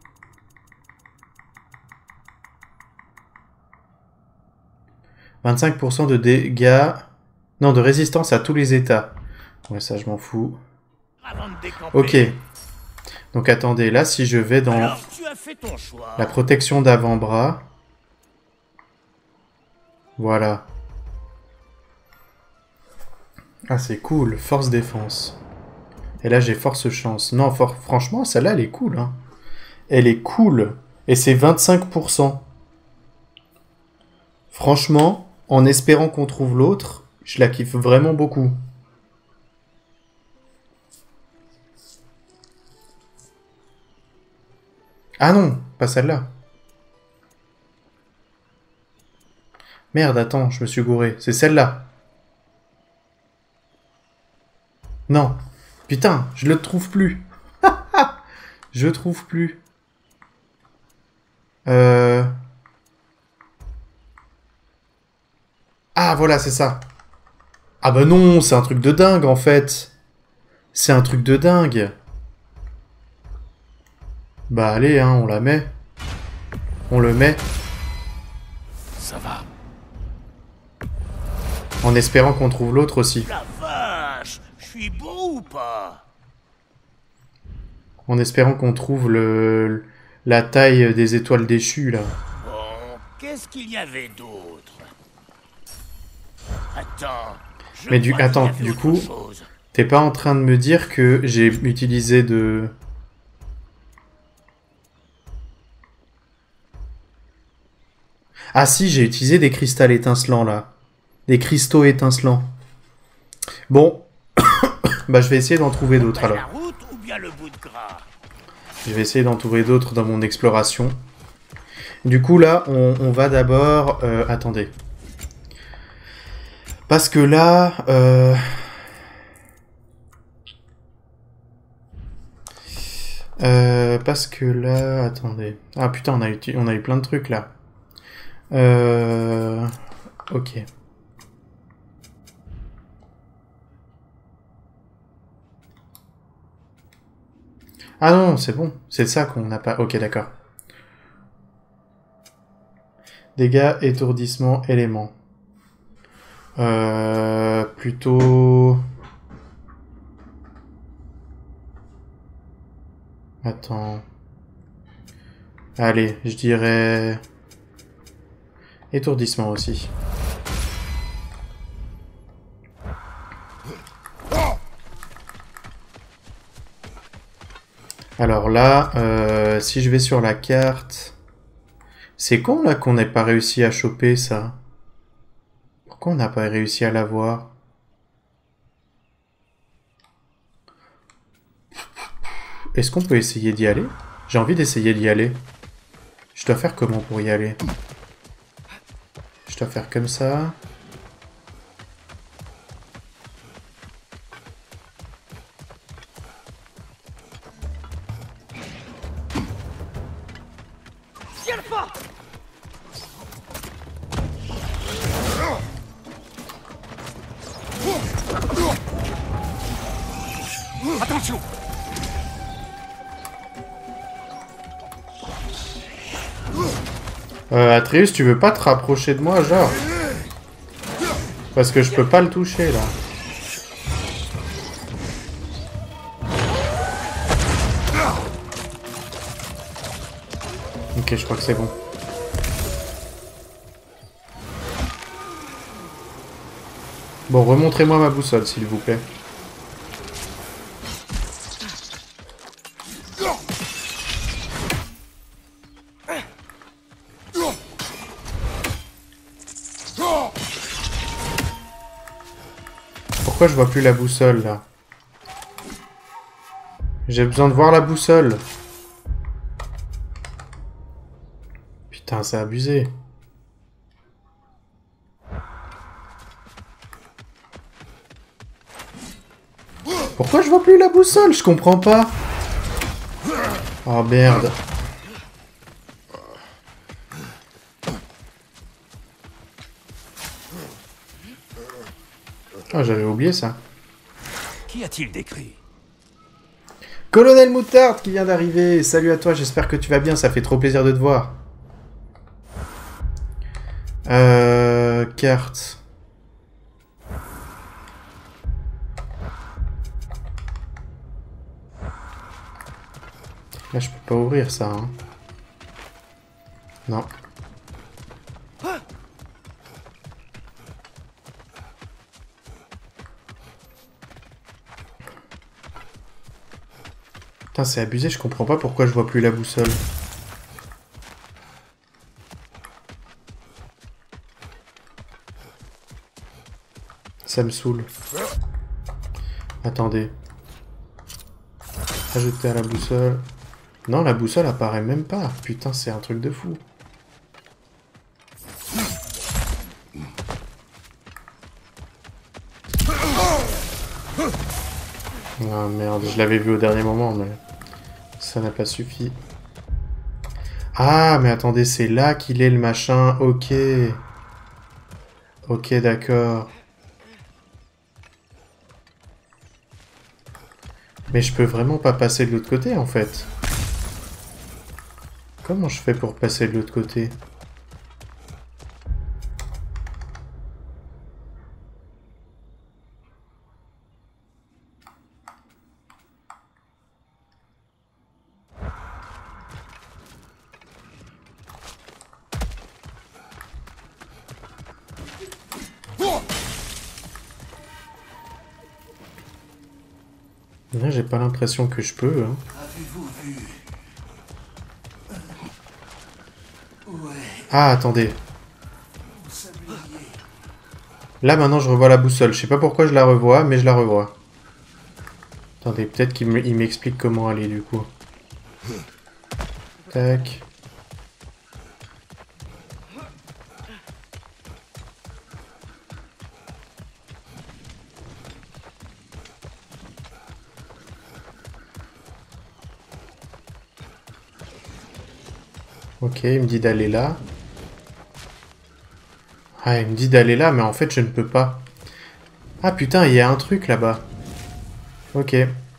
« 25% de dégâts... Non, de résistance à tous les états. » Ouais, ça, je m'en fous. Ok. Donc, attendez. Là, si je vais dans la protection d'avant-bras... Voilà. Ah, c'est cool. Force défense. Et là, j'ai force chance. Non, franchement, celle-là, elle est cool. Hein. Elle est cool. Et c'est 25%. Franchement, en espérant qu'on trouve l'autre, je la kiffe vraiment beaucoup. Ah non, pas celle-là. Merde, attends, je me suis gouré. C'est celle-là. Non. Putain, je le trouve plus. Je trouve plus. Ah, voilà, c'est ça. Ah bah non, c'est un truc de dingue, en fait. C'est un truc de dingue. Bah allez, hein, on la met. On le met. Ça va. En espérant qu'on trouve l'autre aussi. La vache, je suis beau ou pas? En espérant qu'on trouve la taille des étoiles déchues, là. Bon, qu'est-ce qu'il y avait d'autre? Attends. Mais attends, du coup, t'es pas en train de me dire que j'ai utilisé de... Ah si, j'ai utilisé des cristals étincelants, là. Des cristaux étincelants. Bon. Bah, je vais essayer d'en trouver d'autres, alors. La route ou bien le bout de gras? Je vais essayer d'en trouver d'autres dans mon exploration. Du coup, là, on va d'abord... attendez. Parce que là... parce que là... Attendez. Ah putain, on a eu plein de trucs, là. Ok. Ah non, c'est bon. C'est ça qu'on n'a pas... Ok, d'accord. Dégâts, étourdissement, éléments. Plutôt... Attends. Allez, je dirais... Étourdissement aussi. Alors là, si je vais sur la carte... C'est con là qu'on n'ait pas réussi à choper ça. Pourquoi on n'a pas réussi à l'avoir? Est-ce qu'on peut essayer d'y aller? J'ai envie d'essayer d'y aller. Je dois faire comment pour y aller? Je dois faire comme ça. Attention! Atreus, tu veux pas te rapprocher de moi, genre? Parce que je peux pas le toucher, là. Ok, je crois que c'est bon. Bon, remontrez-moi ma boussole, s'il vous plaît. pourquoi je vois plus la boussole, là? J'ai besoin de voir la boussole. Putain, c'est abusé. Pourquoi je vois plus la boussole? Je comprends pas. Oh merde. Oh, j'avais oublié ça. Qu'y a-t-il d'écrit? Colonel Moutarde qui vient d'arriver. Salut à toi, j'espère que tu vas bien, ça fait trop plaisir de te voir. Carte. Là, je peux pas ouvrir ça, hein. Non. Putain, c'est abusé, je comprends pas pourquoi je vois plus la boussole. Ça me saoule. Attendez. Ajouter à la boussole. Non, la boussole apparaît même pas. Putain, c'est un truc de fou. Ah merde, je l'avais vu au dernier moment, mais ça n'a pas suffi. Ah, mais attendez, c'est là qu'il est le machin. Ok. Ok, d'accord. Mais je peux vraiment pas passer de l'autre côté, en fait. Comment je fais pour passer de l'autre côté? Là, j'ai pas l'impression que je peux. Hein. Avez-vous vu? Ouais, Ah, attendez. vous sabliez. Là, maintenant, je revois la boussole. Je sais pas pourquoi je la revois, mais je la revois. Attendez, peut-être qu'il m'explique comment aller, du coup. Tac. Ok, il me dit d'aller là. Ah, il me dit d'aller là, mais en fait, je ne peux pas. Ah, putain, il y a un truc là-bas. Ok.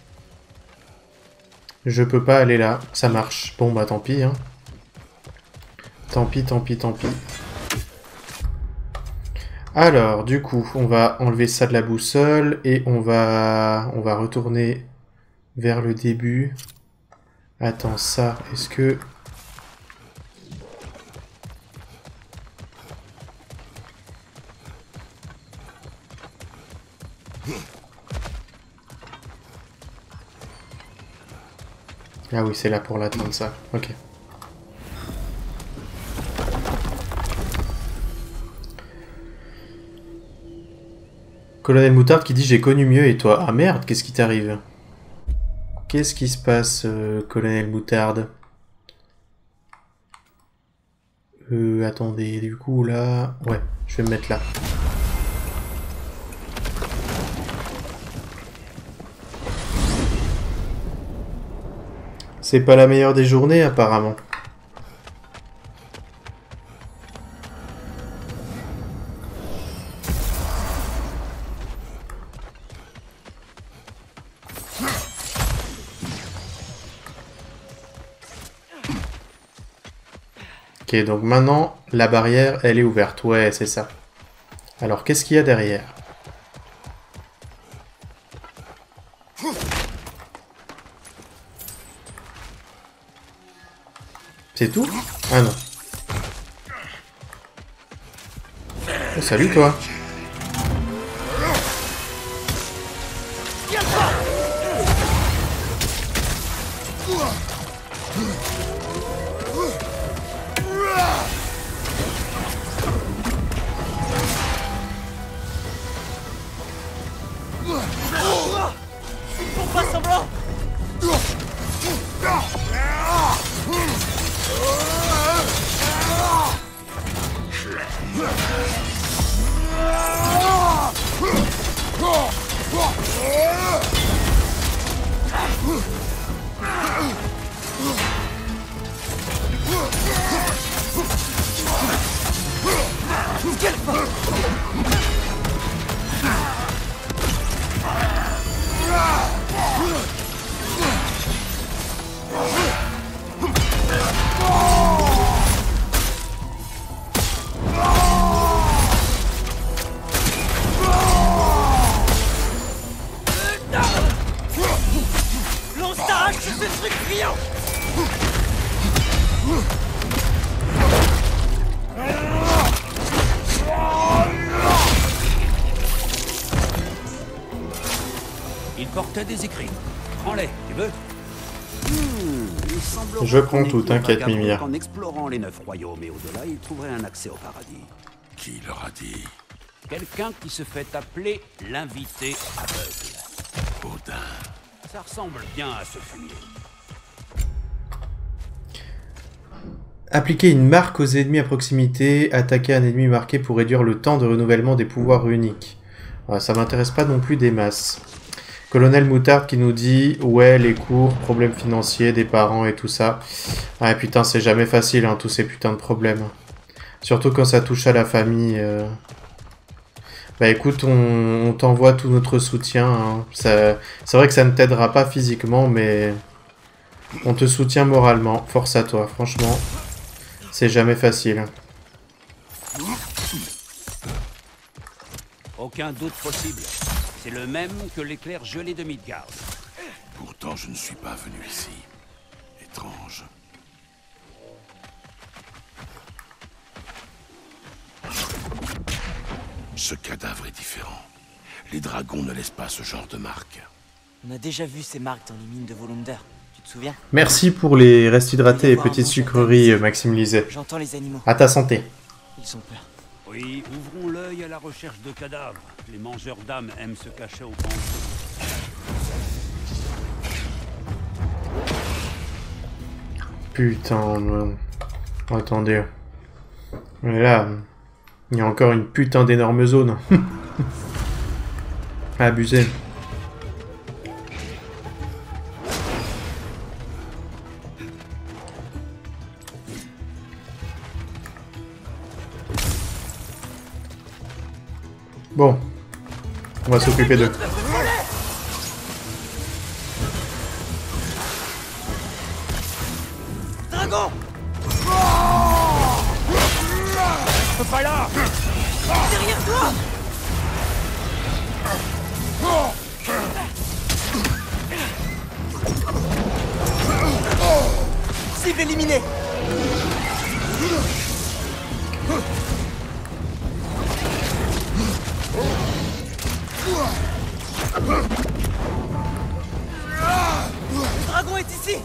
Je peux pas aller là. Ça marche. Bon, bah tant pis, hein. Tant pis, tant pis, tant pis. Alors, du coup, on va enlever ça de la boussole et on va retourner vers le début. Attends, ça, est-ce que... Ah oui, c'est là pour l'atteindre, ça. Ok. Colonel Moutarde qui dit « J'ai connu mieux et toi ?» Ah merde, qu'est-ce qui t'arrive? Qu'est-ce qui se passe, Colonel Moutarde? Attendez, du coup, là... Ouais, je vais me mettre là. C'est pas la meilleure des journées, apparemment. Ok, donc maintenant, la barrière, elle est ouverte. Ouais, c'est ça. Alors, qu'est-ce qu'il y a derrière? C'est tout? Ah non. Oh, salut toi. Lance ta hache sur ce truc brillant. Il portait des écrits. Prends-les, tu veux? Il semblerait Je prends qu'on tout, ait trouvé t'inquiète, Vagabond Mimir. qu'en explorant les 9 royaumes et au-delà, il trouverait un accès au paradis. Qui leur a dit? Quelqu'un qui se fait appeler l'invité aveugle. Odin. Ça ressemble bien à ce fumier. Appliquer une marque aux ennemis à proximité, attaquer un ennemi marqué pour réduire le temps de renouvellement des pouvoirs uniques. Ça m'intéresse pas non plus des masses. Colonel Moutarde qui nous dit « Ouais, les cours, problèmes financiers, des parents et tout ça. » Ah putain, c'est jamais facile, hein, tous ces putains de problèmes. Surtout quand ça touche à la famille. Bah écoute, on t'envoie tout notre soutien. Hein. C'est vrai que ça ne t'aidera pas physiquement, mais on te soutient moralement. Force à toi, franchement. C'est jamais facile. Aucun doute possible. C'est le même que l'éclair gelé de Midgard. Pourtant, je ne suis pas venu ici. Étrange. Ce cadavre est différent. Les dragons ne laissent pas ce genre de marque. On a déjà vu ces marques dans les mines de Volunder. Tu te souviens? Merci pour les restes hydratés et petites sucreries, Maxime Liset. J'entends les animaux. À ta santé. Ils ont peur. Oui, ouvrons l'œil à la recherche de cadavres. Les mangeurs d'âmes aiment se cacher au camp. Putain, non. Attendez. Mais là, il y a encore une putain d'énorme zone. Abusé. Bon. On va s'occuper d'eux. Dragon! Pas là! Derrière toi! Cible éliminée! Le dragon est ici!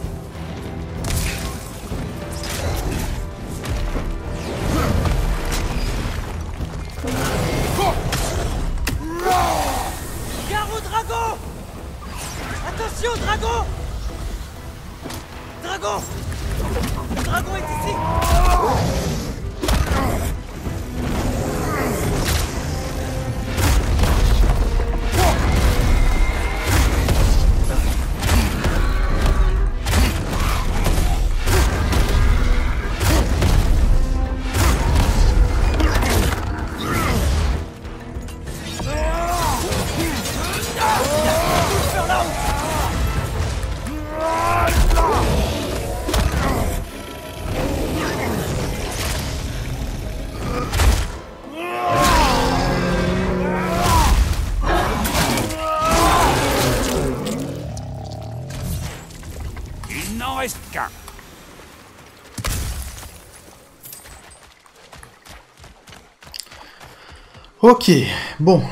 Gare au dragon! Attention, dragon! Dragon! Le dragon est ici! Il n'en reste qu'un. Ok, bon.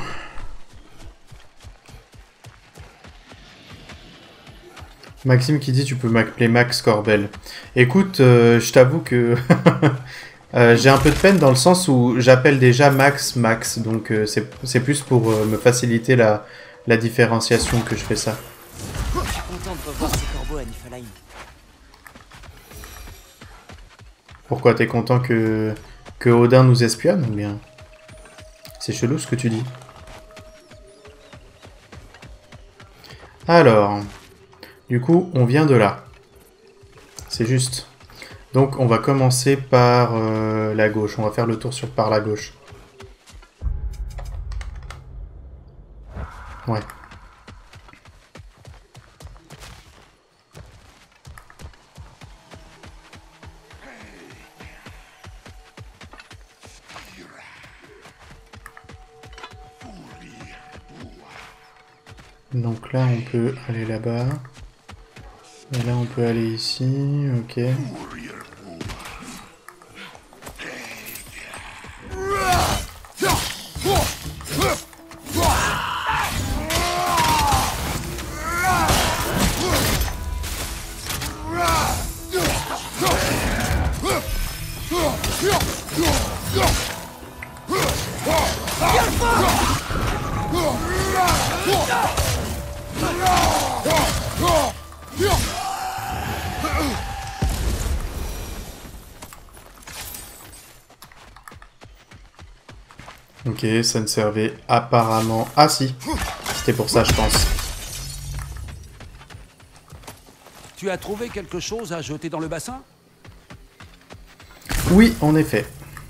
Maxime qui dit tu peux m'appeler Max Corbel. Écoute, je t'avoue que j'ai un peu de peine dans le sens où j'appelle déjà Max, donc c'est plus pour me faciliter la différenciation que je fais ça. Je suis content de revoir ces corbeaux à Niflheim. Pourquoi t'es content que Odin nous espionne ou bien? C'est chelou ce que tu dis. Alors, du coup, on vient de là. C'est juste. Donc, on va commencer par la gauche. On va faire le tour par la gauche. Donc là, on peut aller là-bas. Et là, on peut aller ici. Ok. Ok, ça ne servait apparemment... Ah si, c'était pour ça je pense. Tu as trouvé quelque chose à jeter dans le bassin? Oui, en effet.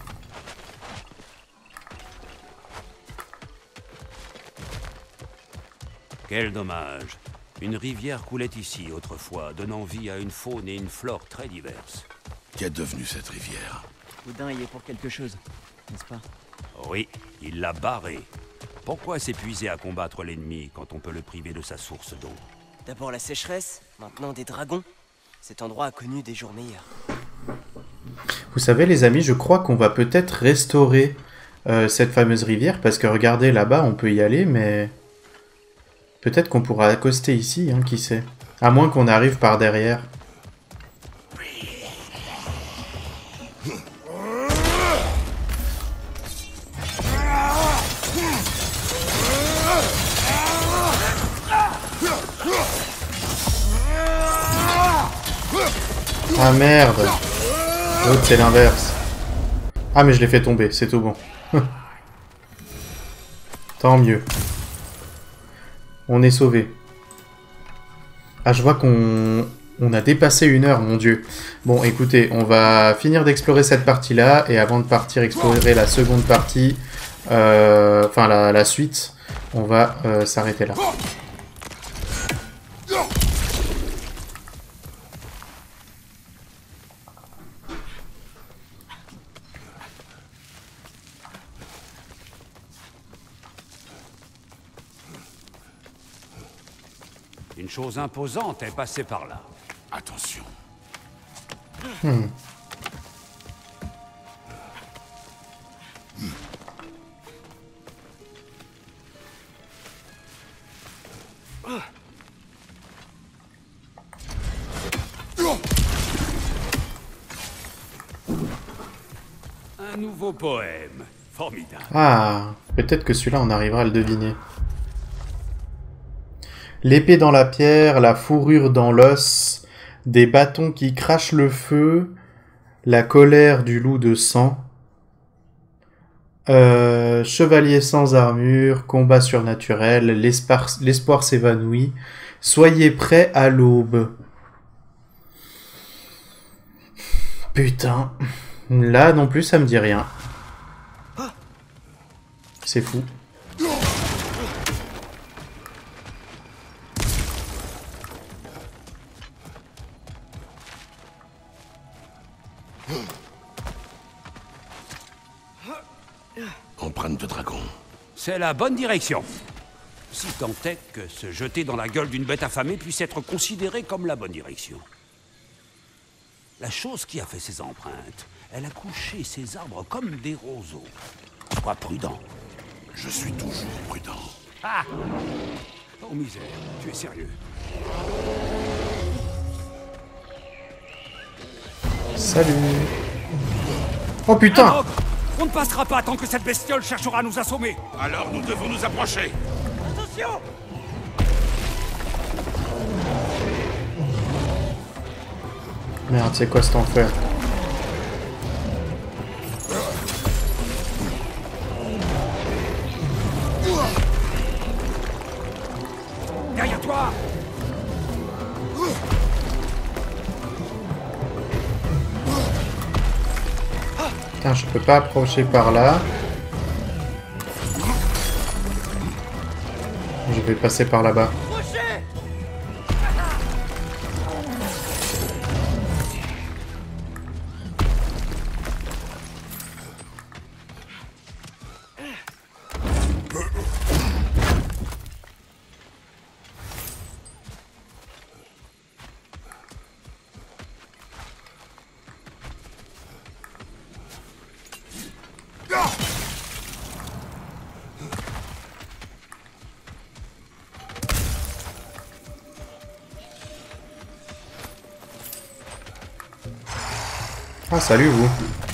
Quel dommage. Une rivière coulait ici autrefois, donnant vie à une faune et une flore très diverses. Qu'est devenue cette rivière? Oudin y est pour quelque chose, n'est-ce pas? Oui, il l'a barré. Pourquoi s'épuiser à combattre l'ennemi quand on peut le priver de sa source d'eau? D'abord la sécheresse, maintenant des dragons. Cet endroit a connu des jours meilleurs. Vous savez les amis, je crois qu'on va peut-être restaurer cette fameuse rivière, parce que regardez là-bas, on peut y aller, mais... Peut-être qu'on pourra accoster ici, hein, qui sait. À moins qu'on arrive par derrière. Ah merde! L'autre c'est l'inverse. Ah mais je l'ai fait tomber, c'est tout bon. Tant mieux. On est sauvé. Ah je vois qu'on a dépassé 1 heure, mon dieu. Bon écoutez, on va finir d'explorer cette partie-là, et avant de partir explorer la seconde partie, enfin la suite, on va s'arrêter là. Une chose imposante est passée par là. Attention. Un nouveau poème. Formidable. Ah, peut-être que celui-là on arrivera à le deviner. L'épée dans la pierre, la fourrure dans l'os, des bâtons qui crachent le feu, la colère du loup de sang, chevalier sans armure, combat surnaturel, l'espoir s'évanouit, soyez prêts à l'aube. Putain, là non plus ça me dit rien. C'est fou. Empreinte de dragon. C'est la bonne direction. Si tant est que se jeter dans la gueule d'une bête affamée puisse être considéré comme la bonne direction. La chose qui a fait ces empreintes, elle a couché ces arbres comme des roseaux. Sois prudent. Je suis toujours prudent. Ah! Oh misère, tu es sérieux. Salut. Oh putain! On ne passera pas tant que cette bestiole cherchera à nous assommer. Alors nous devons nous approcher. Attention! Merde, c'est quoi cet enfer? Derrière toi! Putain, je peux pas approcher par là. Je vais passer par là-bas. Ah, salut vous.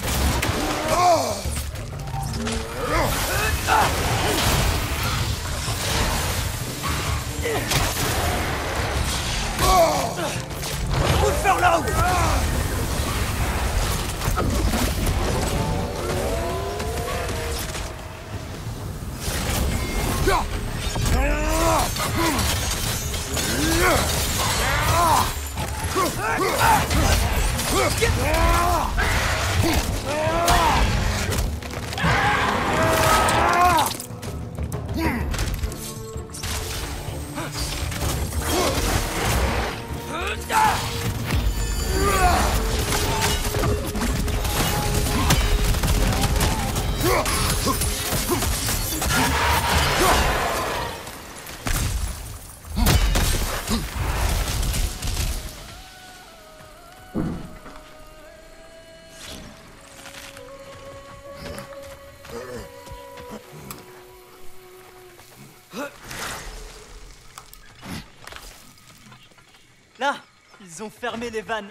Faut le faire là-haut. Là, ils ont fermé les vannes.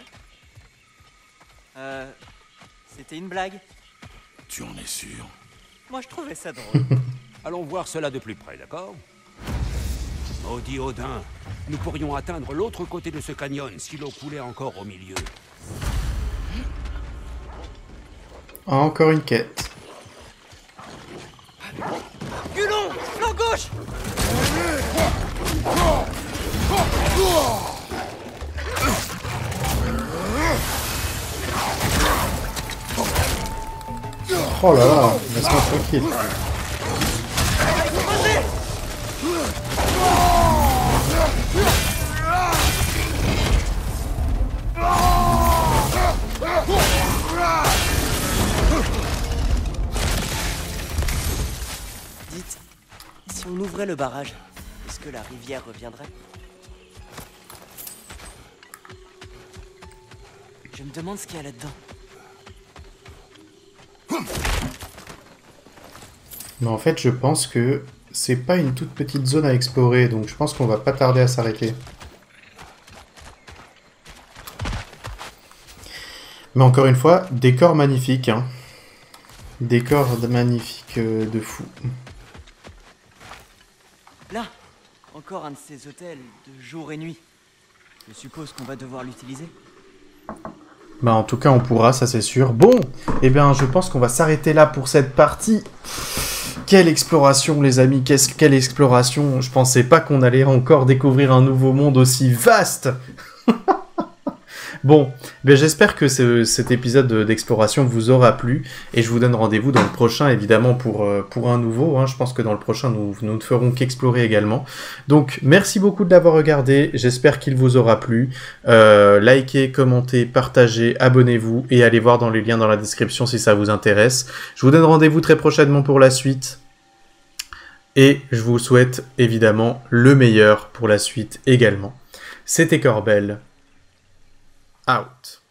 C'était une blague. Tu en es sûr? Moi, je trouvais ça drôle. Allons voir cela de plus près, d'accord? Maudit Odin, nous pourrions atteindre l'autre côté de ce canyon si l'eau coulait encore au milieu. Ah, encore une quête. Gulon, flanc gauche. Oh là là, laisse-moi tranquille. Dites, si on ouvrait le barrage, est-ce que la rivière reviendrait? Je me demande ce qu'il y a là-dedans. Mais en fait, je pense que c'est pas une toute petite zone à explorer, donc je pense qu'on va pas tarder à s'arrêter. Mais encore une fois, décor magnifique, hein. Décor magnifique de fou. Là, encore un de ces hôtels de jour et nuit. Je suppose qu'on va devoir l'utiliser. Bah en tout cas on pourra, ça c'est sûr. Bon, eh bien je pense qu'on va s'arrêter là pour cette partie. Quelle exploration les amis, quelle exploration. Je pensais pas qu'on allait encore découvrir un nouveau monde aussi vaste. Bon, ben j'espère que cet épisode d'exploration vous aura plu et je vous donne rendez-vous dans le prochain évidemment pour un nouveau. Hein. Je pense que dans le prochain nous ne ferons qu'explorer également. Donc merci beaucoup de l'avoir regardé, j'espère qu'il vous aura plu. Likez, commentez, partagez, abonnez-vous et allez voir dans les liens dans la description si ça vous intéresse. Je vous donne rendez-vous très prochainement pour la suite. Et je vous souhaite évidemment le meilleur pour la suite également. C'était Corbel. Out.